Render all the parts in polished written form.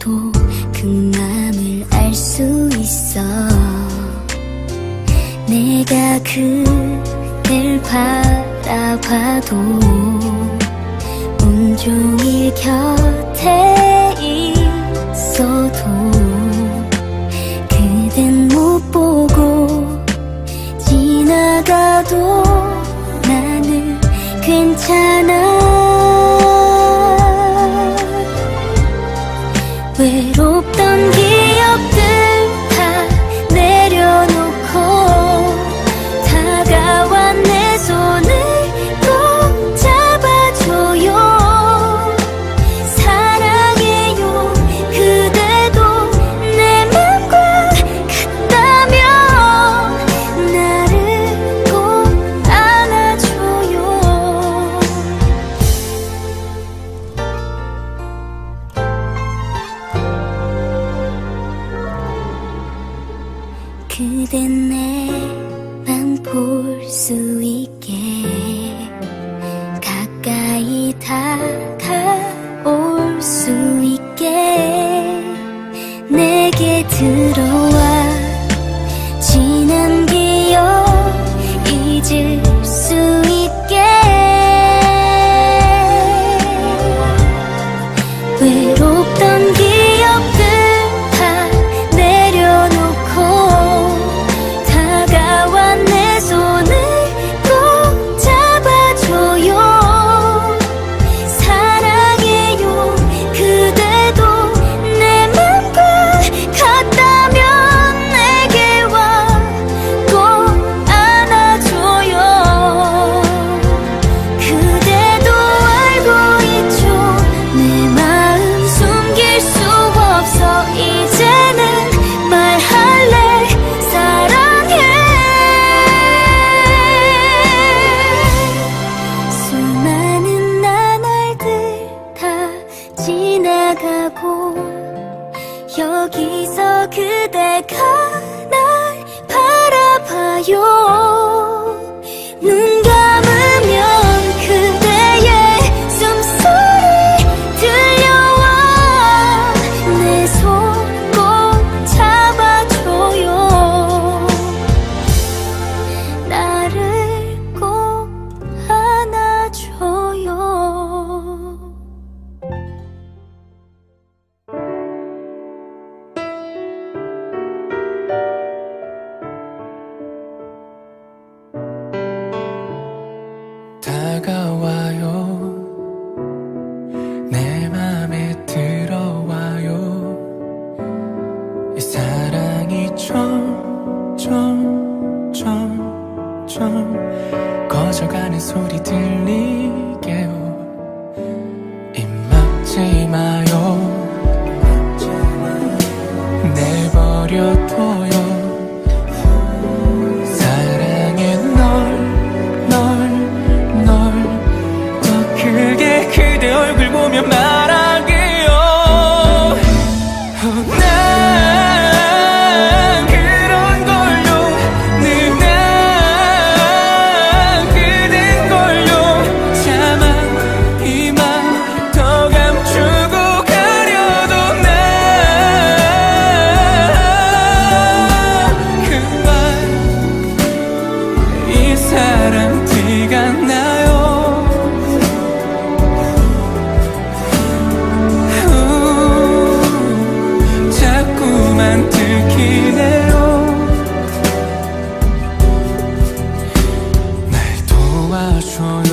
봐도 그 맘을 알 수 있어. 내가 그댈 바라봐도 온종일 곁에 있어도 그댄 못 보고 지나가도 나는 괜찮아. 외롭던 기억들 다 내려놓고 다가와 내 손을 꼭 잡아줘요. 사랑해요. 그대도 내 맘과 같다면 나를 꼭 안아줘요. 그댄 내만 볼 수 있게 가까이 다가올 수 있게 내게 들어와 지난 기억 잊을 수 있게. 외롭던 기억들 다 내려놓고 다가와 내 손을 꼭 잡아줘요. 사랑해요. 그대도 내 맘과 같다면 내게 와 꼭 안아줘요. 그대도 알고 있죠. 내 마음 숨길 수 없어. 이제는 말할래. 사랑해. 수많은 나날들 다 지나가고 여기서 그대가 날 바라봐요. 눈 감으면 그대의 숨소리 들려와 내 손 꼭 잡아줘요. 나를 꼭 안아줘요. 다가와요. 내 맘에 들어와요. 이 사랑이 점점 꺼져가는 소리 들리게요. 입 막지 마요. 내버려둬요. 사랑해 널 더 크게 그대 얼굴 보며 말하게요. 난 그런 걸요. 늘 난 그댄 걸요. 차마 이 맘 더 감추고 가려도 난 그만 이 사랑 티가 나요. 자꾸만 들키네요. 날 도와줘요.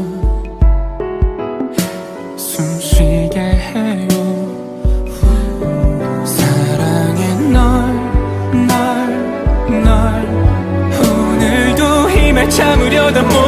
숨쉬게 해요. 사랑해 널 오늘도 힘을 참으려다